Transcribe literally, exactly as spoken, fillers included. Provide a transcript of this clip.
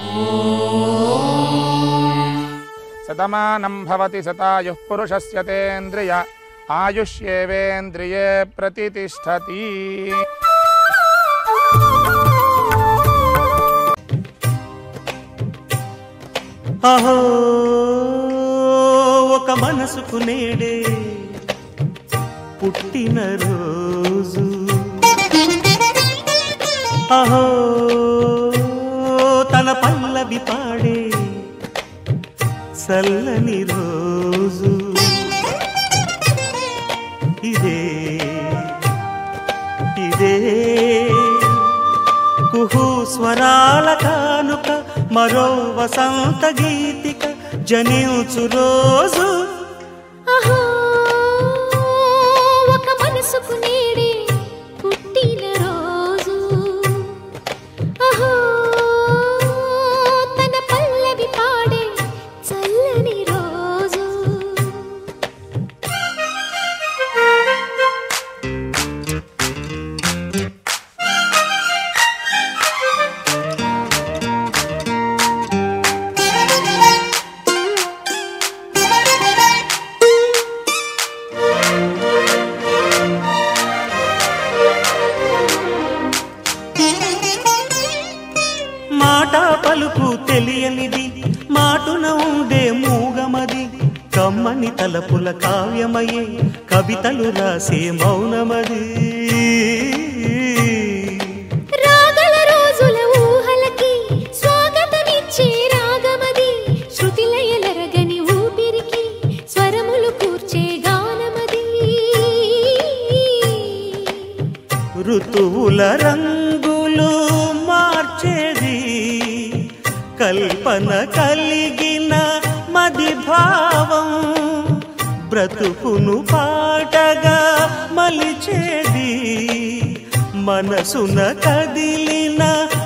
शतमानं भवति शतायुः पुरुषस्य तेन्द्रिय आयुष्येवेन्द्रिये प्रतिष्ठति। अहो ఒక మనసుకు నేడే పుట్టిన రోజు, అహో తన పల్లవి పాడే చల్లని రోజు, ఇదే ఇదే కుహు స్వరాల కానుక, మరో వసంత గీతిక జనించు రోజు. అహో ఒక మనసుకు నేడే పుట్టిన రోజు, అహో తన పల్లవి పాడే చల్లని రోజు. మాట పలుకు తెలియనిది, మాటున ఉండే మూగమది, కమ్మని తలపుల కావ్యమయే కవితలు రాసే మౌనమది. రాగల రోజుల ఊహలకి స్వాగతమిచ్చే రాగమది, శృతిలయలరగని ఊపిరికి స్వరములు కూర్చే గానమది. ఋతువుల రంగులు మార్చేది, కల్పన కలిగిన మది భావం, బ్రతుకును పాటగా మలిచేది, మనసున కదిలిన